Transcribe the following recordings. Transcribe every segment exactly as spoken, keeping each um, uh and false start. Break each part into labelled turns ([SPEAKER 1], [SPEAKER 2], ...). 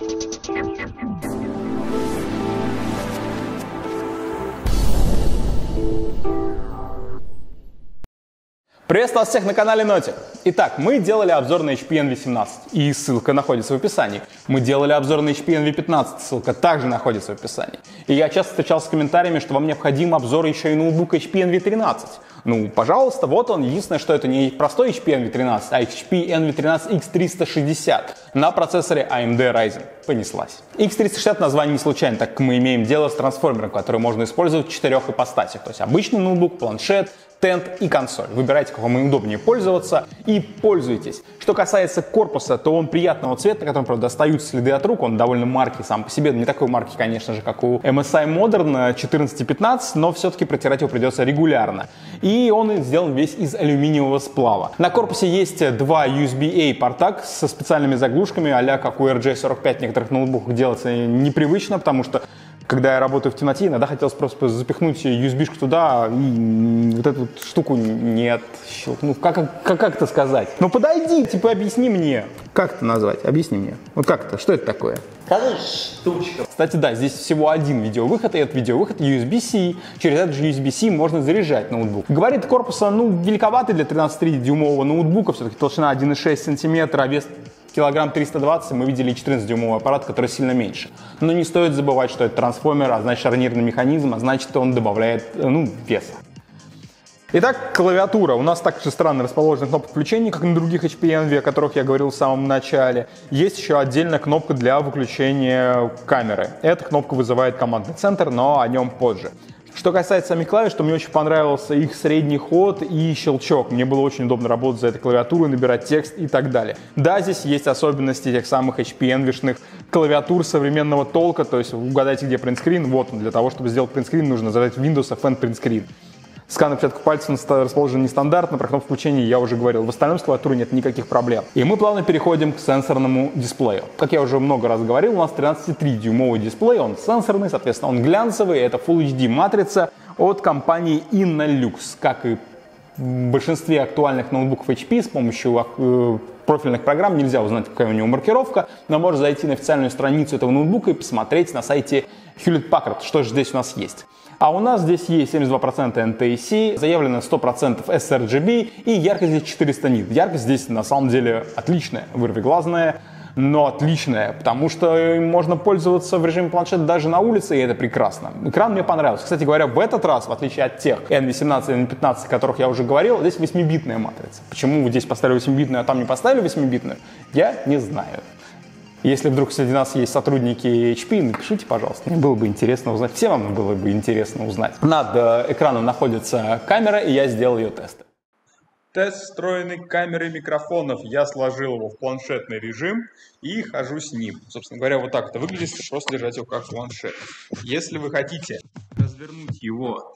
[SPEAKER 1] Приветствую вас всех на канале Нотик. Итак, мы делали обзор на эйч пи эн ви семнадцать, и ссылка находится в описании. Мы делали обзор на эйч пи эн ви пятнадцать, ссылка также находится в описании. И я часто встречался с комментариями, что вам необходим обзор еще и ноутбука эйч пи эн ви тринадцать. Ну, пожалуйста, вот он. Единственное, что это не простой эйч пи эн ви тринадцать, а эйч пи эн ви тринадцать икс триста шестьдесят на процессоре эй эм ди Ryzen. Понеслась. икс триста шестьдесят название не случайно, так как мы имеем дело с трансформером, который можно использовать в четырех ипостасях. То есть обычный ноутбук, планшет, стенд и консоль. Выбирайте, как вам удобнее пользоваться, и пользуйтесь. Что касается корпуса, то он приятного цвета, на котором, правда, остаются следы от рук. Он довольно маркий сам по себе. Не такой марки, конечно же, как у эм эс ай Modern четырнадцать и пятнадцать, но все-таки протирать его придется регулярно. И он сделан весь из алюминиевого сплава. На корпусе есть два ю эс би-A порта со специальными заглушками, а-ля как у эр джей сорок пять в некоторых ноутбуках делается непривычно, потому что когда я работаю в темноте, иногда хотелось просто запихнуть ю эс би-шку туда и вот эту вот штуку нет. Ну, как, как, как это сказать? Ну, подойди, типа, объясни мне. Как это назвать? Объясни мне. Вот как это? Что это такое?
[SPEAKER 2] Скажи, штучка.
[SPEAKER 1] Кстати, да, здесь всего один видеовыход, и этот видеовыход ю эс би-C. Через этот же ю эс би-C можно заряжать ноутбук. Габариты корпуса, ну, великоваты для тринадцатидюймового ноутбука. Все-таки толщина один и шесть сантиметра, а вес килограмм триста двадцать, мы видели четырнадцатидюймовый аппарат, который сильно меньше. Но не стоит забывать, что это трансформер, а значит шарнирный механизм, а значит он добавляет, ну, веса. Итак, клавиатура. У нас также странно расположена кнопка включения, как и на других эйч пи эн ви, о которых я говорил в самом начале. Есть еще отдельная кнопка для выключения камеры. Эта кнопка вызывает командный центр, но о нем позже. Что касается самих клавиш, то мне очень понравился их средний ход и щелчок. Мне было очень удобно работать за этой клавиатурой, набирать текст и так далее. Да, здесь есть особенности тех самых эйч пи эн ви-шных клавиатур современного толка, то есть угадайте, где принтскрин. Вот он. Для того, чтобы сделать принтскрин, нужно задать Windows эф эн принтскрин. Скан отпечатков пальцев расположен нестандартно, про кнопку включения я уже говорил. В остальном с клавиатурой нет никаких проблем. И мы плавно переходим к сенсорному дисплею. Как я уже много раз говорил, у нас тринадцатитридюймовый дисплей, он сенсорный, соответственно, он глянцевый, это Full эйч ди матрица от компании Innolux. Как и в большинстве актуальных ноутбуков эйч пи, с помощью э, профильных программ нельзя узнать, какая у него маркировка, но можно зайти на официальную страницу этого ноутбука и посмотреть на сайте Hewlett-Packard, что же здесь у нас есть. А у нас здесь есть семьдесят два процента эн ти си, заявлено сто процентов эс эр джи би и яркость здесь четыреста нит. Яркость здесь на самом деле отличная, вырвиглазная, но отличная, потому что можно пользоваться в режиме планшета даже на улице, и это прекрасно. Экран мне понравился. Кстати говоря, в этот раз, в отличие от тех эн ви семнадцать и эн ви пятнадцать, о которых я уже говорил, здесь восьмибитная матрица. Почему вы здесь поставили восьмибитную, а там не поставили восьмибитную, я не знаю. Если вдруг среди нас есть сотрудники эйч пи, напишите, пожалуйста. Мне было бы интересно узнать. Всем вам было бы интересно узнать. Над э, экраном находится камера, и я сделал ее тесты. Тест встроенной камеры и микрофонов. Я сложил его в планшетный режим и хожу с ним. Собственно говоря, вот так это выглядит, если просто держать его как планшет. Если вы хотите развернуть его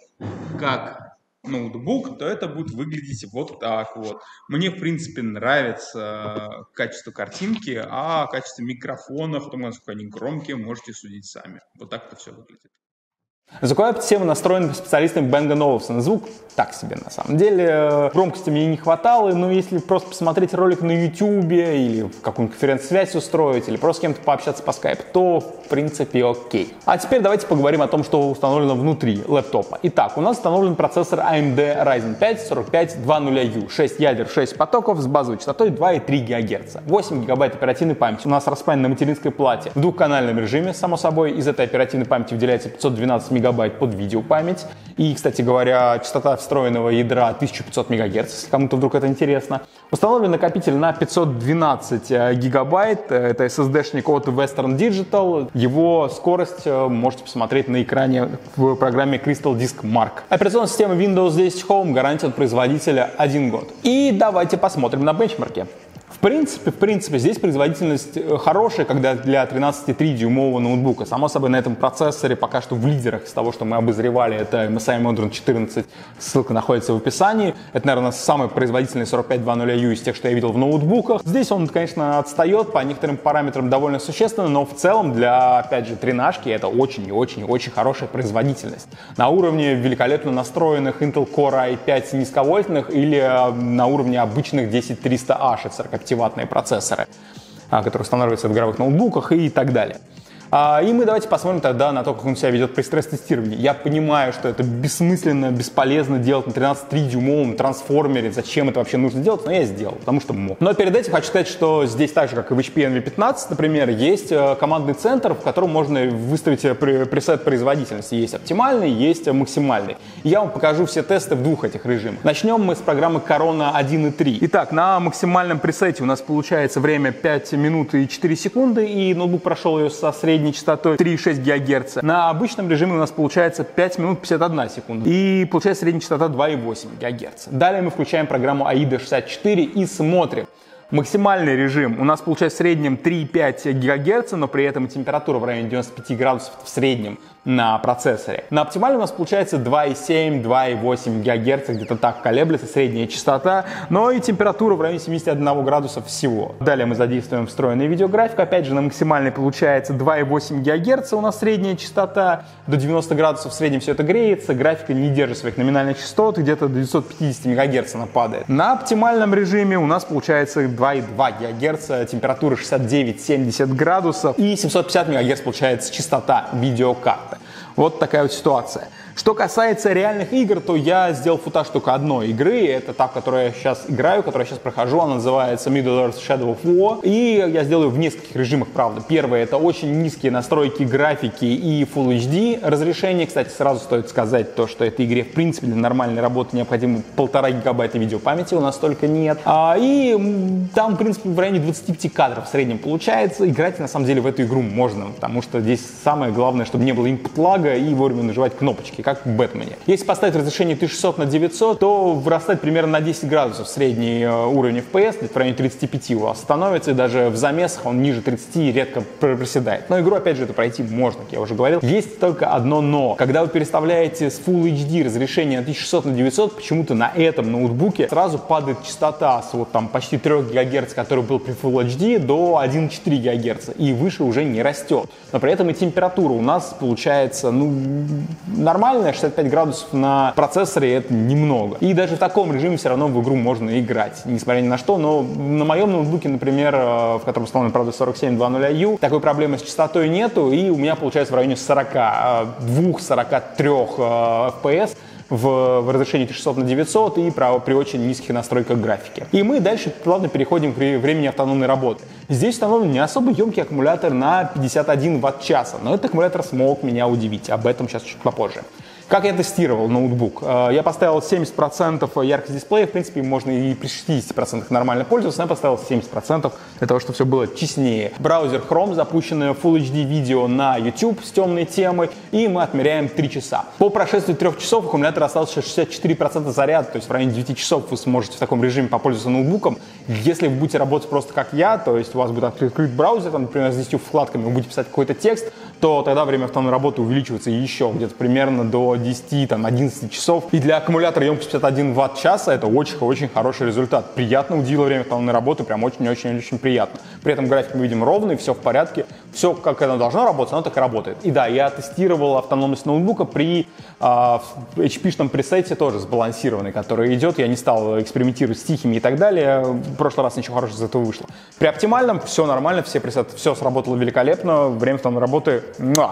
[SPEAKER 1] как ноутбук, то это будет выглядеть вот так вот. Мне, в принципе, нравится качество картинки, а качество микрофонов, то, насколько они громкие, можете судить сами. Вот так это все выглядит. Звуковая система настроена специалистами Bang энд Olufsen. Звук так себе на самом деле. Громкости мне не хватало, но если просто посмотреть ролик на YouTube или какую-нибудь конференц-связь устроить, или просто с кем-то пообщаться по Skype, то в принципе окей. А теперь давайте поговорим о том, что установлено внутри лэптопа. Итак, у нас установлен процессор эй эм ди Ryzen пять сорок пять двадцать ю, шесть ядер, шесть потоков с базовой частотой два и три гигагерца, восемь гигабайт оперативной памяти. У нас распаян на материнской плате в двухканальном режиме, само собой. Из этой оперативной памяти выделяется пятьсот двенадцать мегабайт под видеопамять. И, кстати говоря, частота встроенного ядра тысяча пятьсот мегагерц, если кому-то вдруг это интересно. Установлен накопитель на пятьсот двенадцать гигабайт. Это эс эс ди-шник от Western Digital. Его скорость можете посмотреть на экране в программе Crystal Disk Mark. Операционная система Windows десять Home, гарантия от производителя один год. И давайте посмотрим на бенчмарке. В принципе, в принципе, здесь производительность хорошая, когда для тринадцатитридюймового ноутбука. Само собой, на этом процессоре пока что в лидерах из того, что мы обозревали, это эм эс ай Modern четырнадцать, ссылка находится в описании. Это, наверное, самый производительный сорок пять двадцать ю из тех, что я видел в ноутбуках. Здесь он, конечно, отстает по некоторым параметрам довольно существенно, но в целом для, опять же, тринашки это очень и очень и очень хорошая производительность. На уровне великолепно настроенных Intel Core ай пять низковольтных или на уровне обычных десять триста эйч, это сорокапятиваттные процессоры. который устанавливается в игровых ноутбуках и так далее. И мы давайте посмотрим тогда на то, как он себя ведет при стресс-тестировании. Я понимаю, что это бессмысленно, бесполезно делать на тринадцать целых три дюймовом трансформере. Зачем это вообще нужно делать? Но я сделал, потому что мог. Но перед этим хочу сказать, что здесь так же, как и в эйч пи эн ви пятнадцать, например, есть командный центр, в котором можно выставить пресет производительности. Есть оптимальный, есть максимальный. И я вам покажу все тесты в двух этих режимах. Начнем мы с программы Corona один и три. Итак, на максимальном пресете у нас получается время пять минут и четыре секунды, и ноутбук прошел ее со средней частотой три и шесть гигагерца. На обычном режиме у нас получается пять минут пятьдесят одна секунда. И получается средняя частота два и восемь гигагерца. Далее мы включаем программу аида шестьдесят четыре и смотрим. Максимальный режим у нас получается в среднем три и пять гигагерца, но при этом температура в районе девяноста пяти градусов в среднем на процессоре. На оптимальном у нас получается два и семь, два и восемь гигагерца, где-то так колеблется средняя частота, но и температура в районе семидесяти одного градуса всего. Далее мы задействуем встроенный видеографик. Опять же, на максимальной получается два и восемь гигагерца у нас средняя частота, до девяноста градусов в среднем все это греется, графика не держит своих номинальных частот, где-то до девятисот пятидесяти мегагерц она падает. На оптимальном режиме у нас получается два и два гигагерца, температура шестьдесят девять — семьдесят градусов и семьсот пятьдесят мегагерц получается частота видеокарты. Вот такая вот ситуация. Что касается реальных игр, то я сделал футаж только одной игры. Это та, в которой я сейчас играю, которую я сейчас прохожу. Она называется Middle-earth: Shadow of War. И я сделаю в нескольких режимах, правда. Первое — это очень низкие настройки графики и Full эйч ди разрешение. Кстати, сразу стоит сказать то, что этой игре, в принципе, для нормальной работы необходимо полтора гигабайта видеопамяти. У нас столько нет. А, и там, в принципе, в районе двадцати пяти кадров в среднем получается. Играть, на самом деле, в эту игру можно, потому что здесь самое главное, чтобы не было input-лага и вовремя нажимать кнопочки, как в Бэтмене. Если поставить разрешение тысяча шестьсот на девятьсот, то вырастает примерно на десять градусов средний уровень эф пи эс, где-то в районе тридцати пяти у вас становится, и даже в замесах он ниже тридцати редко проседает. Но игру, опять же, это пройти можно, как я уже говорил. Есть только одно но. Когда вы переставляете с Full эйч ди разрешение на тысяча шестьсот на девятьсот, почему-то на этом ноутбуке сразу падает частота с вот там почти трёх гигагерц, который был при Full эйч ди, до одного и четыре гигагерца, и выше уже не растет. Но при этом и температура у нас получается, ну, нормальная, шестьдесят пять градусов на процессоре — это немного. И даже в таком режиме все равно в игру можно играть, несмотря ни на что. Но на моем ноутбуке, например, в котором установлен, правда, сорок семь двадцать ю, такой проблемы с частотой нету, и у меня получается в районе сорока двух — сорока трёх эф пи эс в, в разрешении тысяча шестьсот на девятьсот и при, при очень низких настройках графики. И мы дальше плавно переходим к времени автономной работы. Здесь установлен не особо емкий аккумулятор на пятьдесят один ватт-часа, но этот аккумулятор смог меня удивить. Об этом сейчас чуть попозже. Как я тестировал ноутбук? Я поставил семьдесят процентов яркость дисплея, в принципе, можно и при шестидесяти процентах нормально пользоваться, но я поставил семьдесят процентов для того, чтобы все было честнее. Браузер Chrome, запущенное Full эйч ди видео на YouTube с темной темой, и мы отмеряем три часа. По прошествии трех часов аккумулятор остался шестьдесят четыре процента заряда, то есть в районе девяти часов вы сможете в таком режиме попользоваться ноутбуком. Если вы будете работать просто как я, то есть у вас будет открыт браузер, там, например, с десятью вкладками, вы будете писать какой-то текст, то тогда время автономной работы увеличивается еще где-то примерно до десяти — одиннадцати часов. И для аккумулятора емкость пятьдесят один ватт-час это очень-очень хороший результат. Приятно удивило время автономной работы, прям очень-очень-очень приятно. При этом график мы видим ровный, все в порядке, все как оно должно работать, оно так и работает. И да, я тестировал автономность ноутбука при э, эйч пи-шном пресете, тоже сбалансированный, который идет. Я не стал экспериментировать с тихими и так далее. В прошлый раз ничего хорошего из этого вышло. При оптимальном все нормально, все пресеты, все сработало великолепно, время автономной работы — муа.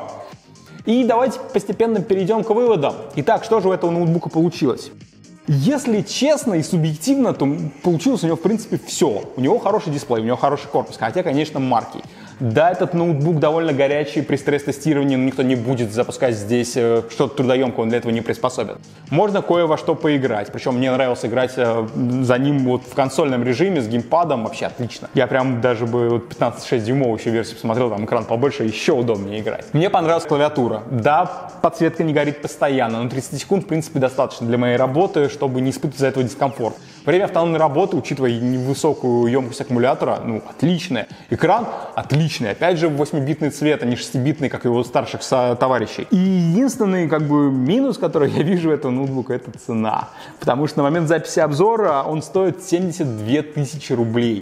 [SPEAKER 1] И давайте постепенно перейдем к выводам. Итак, что же у этого ноутбука получилось? Если честно и субъективно, то получилось у него в принципе все. У него хороший дисплей, у него хороший корпус, хотя, конечно, марки. Да, этот ноутбук довольно горячий при стресс-тестировании, но никто не будет запускать здесь э, что-то трудоемкое, он для этого не приспособен. Можно кое во что поиграть, причем мне нравилось играть э, за ним вот в консольном режиме с геймпадом, вообще отлично. Я прям даже бы вот пятнадцать целых шесть дюймовую еще версию посмотрел, там экран побольше, еще удобнее играть. Мне понравилась клавиатура. Да, подсветка не горит постоянно, но тридцать секунд в принципе достаточно для моей работы, чтобы не испытывать из-за этого дискомфорт. Время автономной работы, учитывая невысокую емкость аккумулятора, ну, отличная. Экран отличный. Опять же, восьмибитный цвет, а не шестибитный, как и у старших товарищей. И единственный, как бы, минус, который я вижу этого ноутбука, это цена. Потому что на момент записи обзора он стоит семьдесят две тысячи рублей.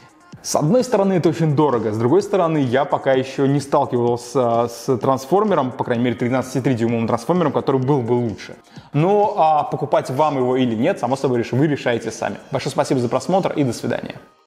[SPEAKER 1] С одной стороны, это очень дорого, с другой стороны, я пока еще не сталкивался с трансформером, по крайней мере, тринадцатидюймовым трансформером, который был бы лучше. Но а покупать вам его или нет, само собой, вы решаете сами. Большое спасибо за просмотр и до свидания.